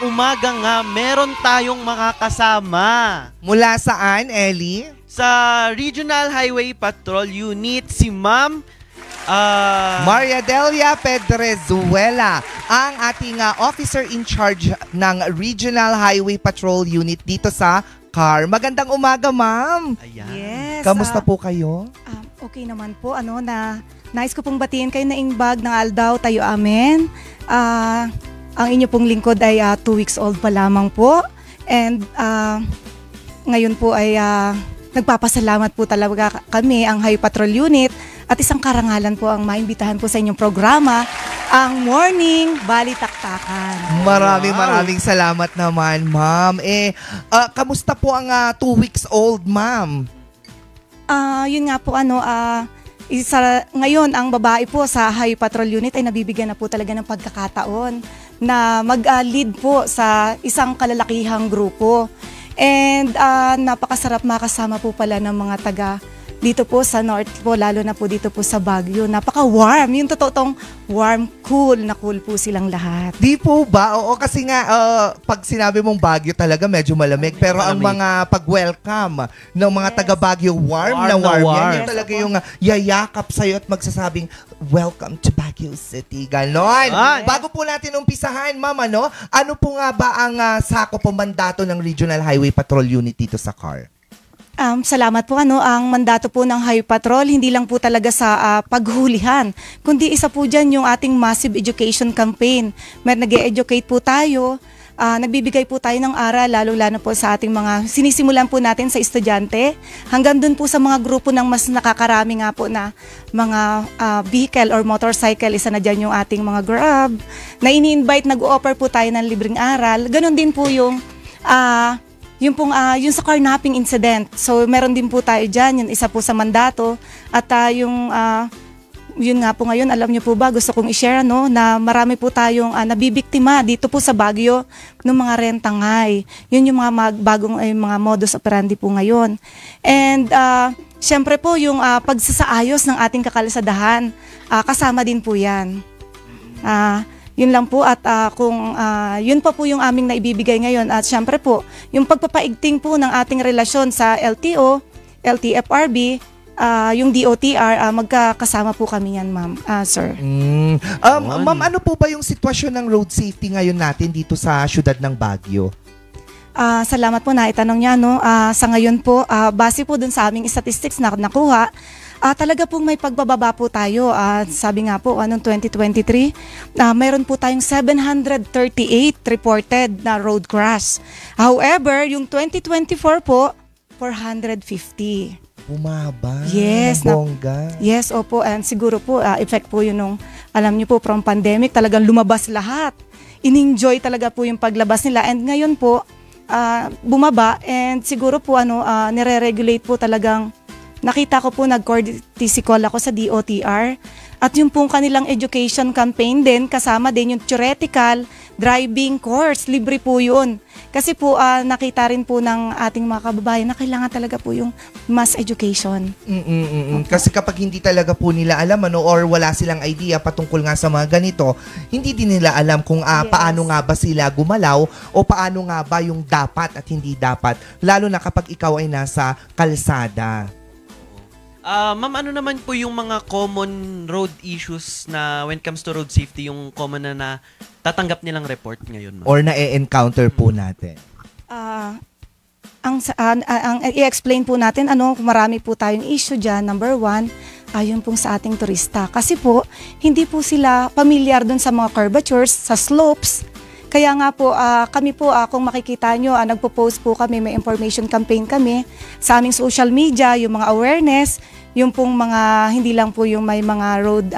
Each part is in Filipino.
umaga nga, meron tayong makakasama. Mula saan, Ellie? Sa Regional Highway Patrol Unit, si Ma'am Maria Delia Pedrezuela, ang ating officer in charge ng Regional Highway Patrol Unit dito sa CAR. Magandang umaga, ma'am. Ayan. Yes. Kamusta po kayo? Okay naman po. Nais ko pong batiin kayo na imbag ng Aldaw tayo amin. Ang inyo pong lingkod ay 2 weeks old pa lamang po. And ngayon po ay nagpapasalamat po talaga kami, ang Highway Patrol Unit, at isang karangalan po ang maimbitahan po sa inyong programa, ang Morning Balitaktakan. Maraming salamat naman, ma'am. Kamusta po ang 2 weeks old, ma'am? Yun nga po, ngayon ang babae po sa Highway Patrol Unit ay nabibigyan na po talaga ng pagkakataon na mag-lead po sa isang kalalakihang grupo. And napakasarap makasama po pala ng mga taga dito po sa North po, lalo na po dito po sa Baguio. Napaka-warm. Yung totoong warm, cool po silang lahat. Di po ba? Oo, kasi nga pag sinabi mong Baguio talaga medyo malamig. Pero ang mga pag-welcome ng mga taga Baguio, warm na warm. Yan yung talaga yung yayakap sa'yo at magsasabing, welcome to Baguio City. Ganon. Bago po natin umpisahan, ma'am, ano po nga ba ang sakop o mandato ng Regional Highway Patrol Unit dito sa CAR? Salamat po. Ang mandato po ng Highway Patrol, hindi lang po talaga sa paghulihan, kundi isa po dyan yung ating massive education campaign. Nag-e-educate po tayo, nagbibigay po tayo ng aral, lalo-lalo po sa ating mga sinisimulan po natin sa estudyante, hanggang dun po sa mga grupo ng mas nakakarami nga po na mga vehicle or motorcycle. Isa na dyan yung ating mga Grab, na ini-invite, nag-o-offer po tayo ng libreng aral. Ganon din po yung yung sa carnapping incident. So meron din po tayo dyan, yung isa po sa mandato. At yun nga po ngayon, alam niyo po ba, gusto kong i-share na marami po tayong nabibiktima dito po sa Baguio ng mga rentangay. Yun yung mga bagong mga modus operandi po ngayon. And syempre po yung pagsasaayos ng ating kakalsadahan, kasama din po yan. Yun lang po, at yun pa po yung aming naibibigay ngayon. At syempre po, yung pagpapaigting po ng ating relasyon sa LTO, LTFRB, yung DOTR, magkakasama po kami yan, ma'am, sir. Ma'am, ano po ba yung sitwasyon ng road safety ngayon natin dito sa syudad ng Baguio? Salamat po na itanong niya. Sa ngayon po, base po dun sa aming statistics na nakuha, talaga pong may pagbababa po tayo. Sabi nga po, noong 2023, mayroon po tayong 738 reported na road crash. However, yung 2024 po, 450. Bumaba. Yes. Bongga. Yes, opo. And siguro po, effect po yun nung, alam niyo po, from pandemic, talagang lumabas lahat. In-enjoy talaga po yung paglabas nila. And ngayon po, bumaba. And siguro po, nire-regulate po talagang, nakita ko po, nag-courtesy call ako sa DOTR. At yung pong kanilang education campaign din, kasama din yung theoretical driving course. Libre po yun. Kasi po, nakita rin po ng ating mga kababayan na kailangan talaga po yung mass education. Kasi kapag hindi talaga po nila alam or wala silang idea patungkol nga sa mga ganito, hindi din nila alam kung paano nga ba sila gumalaw o paano nga ba yung dapat at hindi dapat. Lalo na kapag ikaw ay nasa kalsada. Ma'am, ano naman po yung mga common road issues na when it comes to road safety, yung common na tatanggap nilang report ngayon, ma'am? Or na-encounter po natin? Ang i-explain po natin, marami po tayong issue dyan. Number one, yun pong sa ating turista. Kasi po, hindi po sila familiar dun sa mga curvatures, sa slopes. Kaya nga po, kami po, kung makikita nyo, nagpo-post po kami, may information campaign kami sa aming social media, yung mga awareness, yung pong mga, hindi lang po yung may mga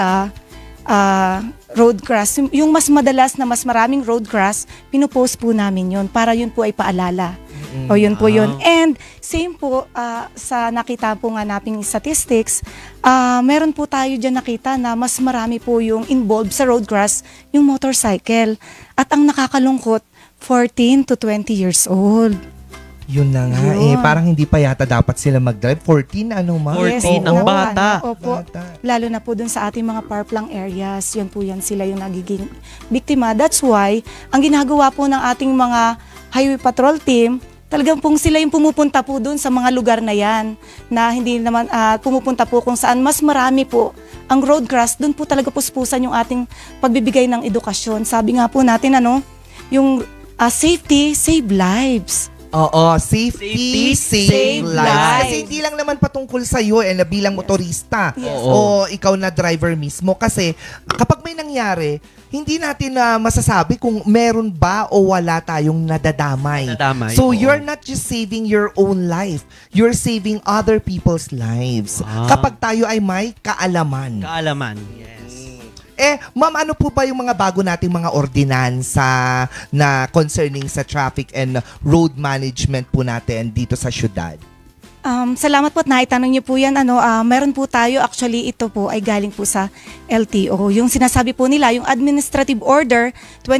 road crash. Yung mas madalas na mas maraming road crash, pinupost po namin yun para yun po ay paalala. O yun po yun. And same po sa nakita po nga nating statistics, meron po tayo dyan nakita na mas marami po yung involved sa road crash, yung motorcycle. At ang nakakalungkot, 14 to 20 years old. Yun na nga Yun. parang hindi pa yata dapat sila mag-drive. 14 ano ma? 14 Yes, ang opo, bata. Opo. Bata. Lalo na po dun sa ating mga parplang areas, yun po yan sila yung nagiging biktima. That's why, ang ginagawa po ng ating mga highway patrol team, talagang pong sila yung pumupunta po dun sa mga lugar na yan, na hindi naman pumupunta po kung saan mas marami po ang road crash, dun po talaga puspusan yung ating pagbibigay ng edukasyon. Sabi nga po natin, yung safety, save lives. Oo, safety, save lives. lives. Kasi hindi lang naman patungkol sa iyo na bilang motorista Yes. o ikaw na driver mismo. Kasi kapag may nangyari, hindi natin na masasabi kung meron ba o wala tayong nadadamay. Nadadamay, So oo. you're not just saving your own life, you're saving other people's lives. Ah. Kapag tayo ay may kaalaman. Kaalaman. Yes. Ma'am, ano po ba yung mga bago nating mga ordinansa na concerning sa traffic and road management po natin dito sa syudad? Salamat po at naitanong niyo po yan. Meron po tayo, actually ito po ay galing po sa LTO. Yung sinasabi po nila, yung Administrative Order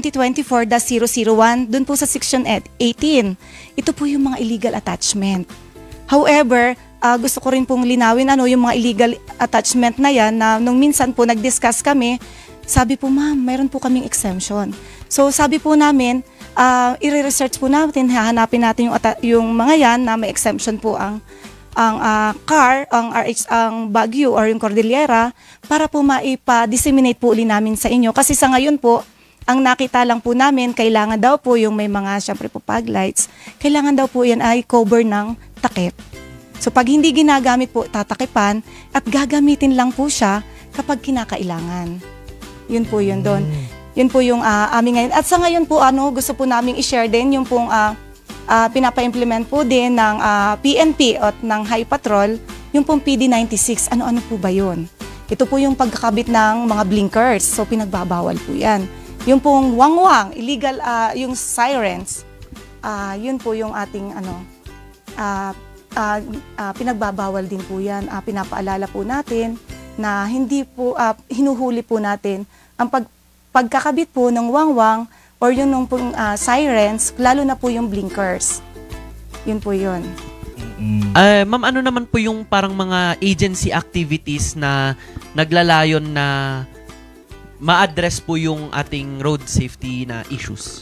2024-001, dun po sa Section 18. Ito po yung mga illegal attachment. However, gusto ko rin pong linawin yung mga illegal attachment na yan na nung minsan po nag-discuss kami, sabi po ma'am, mayroon po kaming exemption. So sabi po namin, i-research po natin, hahanapin natin yung mga yan na may exemption po ang car, ang RH, ang Baguio or yung Cordillera para po maipa-disseminate po uli namin sa inyo. Kasi sa ngayon po, ang nakita lang po namin, kailangan daw po yung may mga, syempre po fog lights, kailangan daw po yan ay cover ng takip. So pag hindi ginagamit po, tatakipan at gagamitin lang po siya kapag kinakailangan. Yun po yun doon. Yun po yung aming ngayon. At sa ngayon po, gusto po namin i-share din yung pong pinapa-implement po din ng PNP at ng High Patrol, yung pong PD96. Ano-ano po ba yun? Ito po yung pagkakabit ng mga blinkers. So pinagbabawal po yan. Yung pong wangwang, illegal, yung sirens, yun po yung ating pinagbabawal din po yan. Pinapaalala po natin na hindi po, hinuhuli po natin ang pagkakabit po ng wangwang or yun ng pong sirens, lalo na po yung blinkers. Yun po yun. Ma'am, ano naman po yung parang mga agency activities na naglalayon na ma-address po yung ating road safety na issues?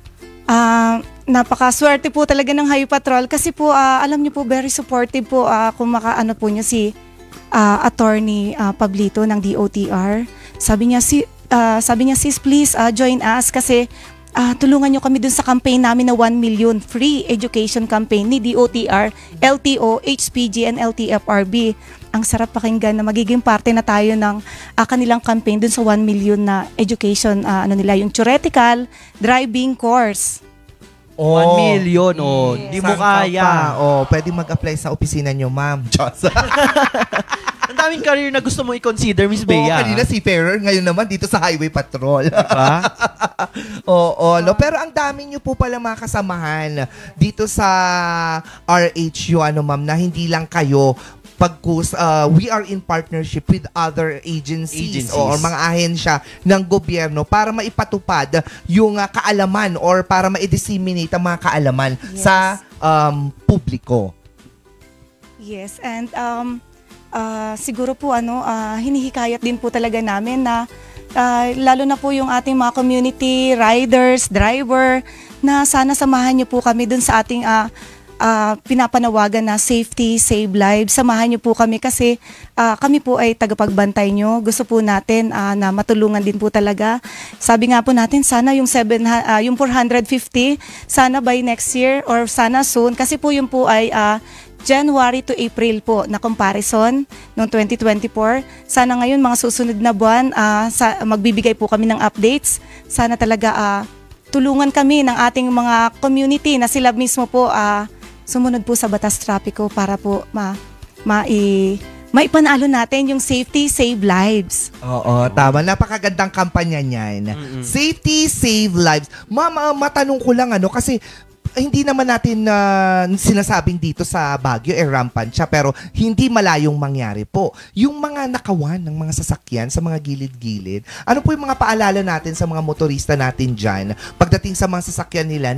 Napakaswerte po talaga ng Highway Patrol kasi po alam niyo po very supportive po kung makaano po niyo si Attorney Pablito ng DOTR. Sabi niya sis please join us kasi tulungan niyo kami dun sa campaign namin na 1 million free education campaign ni DOTR, LTO, HPG and LTFRB. Ang sarap pakinggan na magiging parte na tayo ng kanilang campaign dun sa 1 million na education yung theoretical driving course. 1 million, di mo kaya. Pwede mag-apply sa opisina nyo, ma'am. Diyos. Ang daming career na gusto mo i-consider, Miss Oo, Bea. kanina seafarer, ngayon naman dito sa Highway Patrol. Diba? No? Pero ang dami nyo po pala mga kasamahan dito sa RHU, ma'am, na hindi lang kayo we are in partnership with other agencies. O mga ahensya ng gobyerno para maipatupad yung kaalaman or para ma-disseminate ang mga kaalaman sa publiko. Yes, and siguro po hinihikayat din po talaga namin na lalo na po yung ating mga community riders, driver, na sana samahan niyo po kami dun sa ating pinapanawagan na safety, save lives. Samahan niyo po kami kasi kami po ay tagapagbantay niyo. Gusto po natin na matulungan din po talaga. Sabi nga po natin, sana yung 450, sana by next year or sana soon. Kasi po yung po ay January to April po na comparison noong 2024. Sana ngayon mga susunod na buwan, magbibigay po kami ng updates. Sana talaga tulungan kami ng ating mga community na sila mismo po sumunod po sa batas trapiko para po maipanalo natin yung safety, save lives. Oo, tama. Napakagandang kampanya niyan. Safety, save lives. Ma'am, matanong ko lang kasi hindi naman natin sinasabing dito sa Baguio rampant siya, pero hindi malayong mangyari po. Yung mga nakawan ng mga sasakyan sa mga gilid-gilid, ano po yung mga paalala natin sa mga motorista natin dyan pagdating sa mga sasakyan nila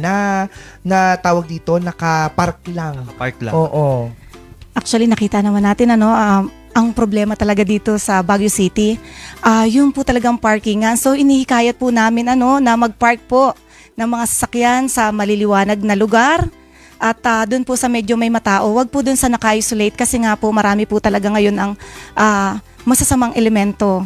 na tawag dito, nakapark lang? Park lang. Oo. Actually, nakita naman natin ang problema talaga dito sa Baguio City, yung po talagang parkingan. So inihikayat po namin na mag-park po ng mga sasakyan sa maliliwanag na lugar at doon po sa medyo may matao. Wag po doon sa naka-isolate kasi nga po marami po talaga ngayon ang masasamang elemento.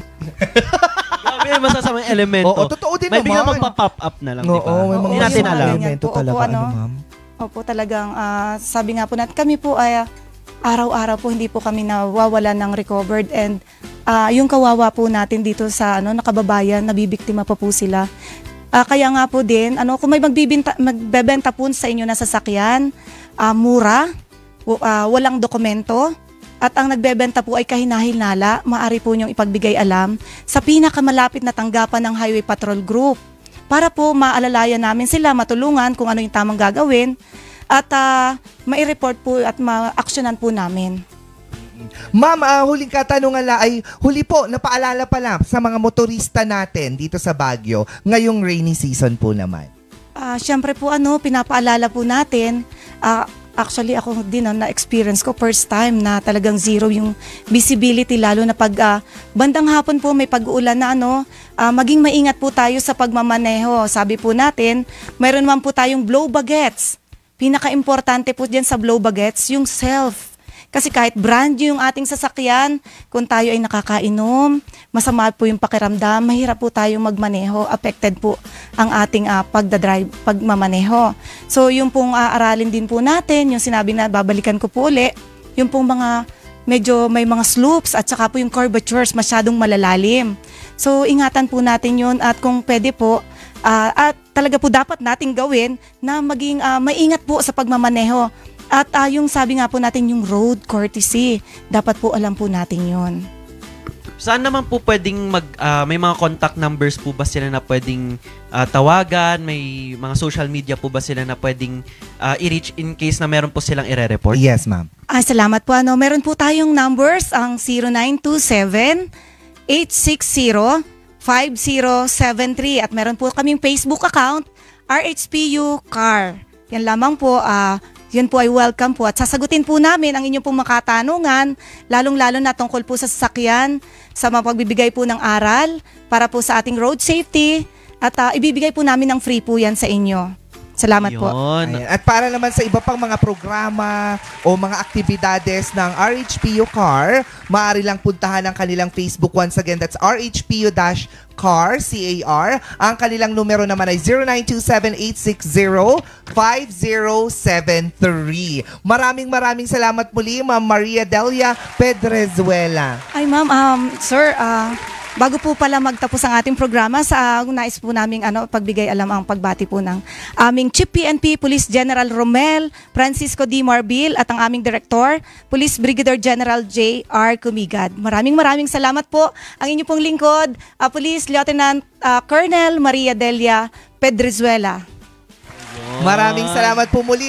Grabe, masasamang elemento. Oo, totoo din may naman. biglang magpa-pop up na lang, di ba? Oo, may mga Hindi natin alam. elemento talaga, ma'am? Opo, talagang sabi nga po natin, kami po ay araw-araw po hindi po kami nawawala ng recovered and yung kawawa po natin dito sa nakababayan, nabibiktima pa po sila. Kaya nga po din, kung may magbebenta po sa inyo na sasakyan, mura, walang dokumento, at ang nagbebenta po ay kahinahinala, maaari po niyong ipagbigay alam sa pinakamalapit na tanggapan ng Highway Patrol Group para po maalalayan namin sila, matulungan kung ano yung tamang gagawin at mai-report po at ma-actionan po namin. Ma'am, huling katanungan huli po, napaalala pala sa mga motorista natin dito sa Baguio, ngayong rainy season po naman. Siyempre po pinapaalala po natin, actually ako din na-experience ko first time na talagang zero yung visibility lalo na pag bandang hapon po may pag-uulan na maging maingat po tayo sa pagmamaneho. Sabi po natin, mayroon naman po tayong blow bagets. Pinaka-importante po diyan sa blow bagets yung self. Kasi kahit brand new yung ating sasakyan, kung tayo ay nakakainom, masama po yung pakiramdam, mahirap po tayong magmaneho, affected po ang ating pagmamaneho. So yung pong aaralin din po natin, yung sinabi na babalikan ko po uli, yung pong mga medyo may mga slopes at saka po yung curvatures masyadong malalalim. So ingatan po natin yun at kung pwede po, at talaga po dapat nating gawin na maging maingat po sa pagmamaneho. At yung sabi nga po natin yung road courtesy, dapat po alam po natin yun. Saan naman po pwedeng may mga contact numbers po ba sila na pwedeng tawagan? May mga social media po ba sila na pwedeng i-reach in case na meron po silang ire-report? Yes, ma'am. Salamat po. Meron po tayong numbers, ang 0927-860-5073 at meron po kaming Facebook account, RHPU Car. Yan lamang po, yun po ay welcome po at sasagutin po namin ang inyong pong makatanungan, lalong-lalo na tungkol po sa sasakyan, sa mga pagbibigay po ng aral para po sa ating road safety at ibibigay po namin ng free po yan sa inyo. Salamat po. Ayan. At para naman sa iba pang mga programa o mga aktibidades ng RHPU Car, maaari lang puntahan ang kanilang Facebook. Once again, that's RHPU-CAR, C-A-R. Ang kanilang numero naman ay 0927-860-5073. Maraming salamat muli, Ma'am Maria Delia Pedrezuela. Ay ma'am, sir, bago po pala magtapos ang ating programa, nais po namin pagbigay alam ang pagbati po ng aming Chief PNP Police General Romel Francisco D. Marbil at ang aming Director, Police Brigadier General J.R. Kumigad. Maraming salamat po ang inyong pong lingkod, Police Lieutenant Colonel Maria Delia Pedrezuela. Maraming salamat po muli.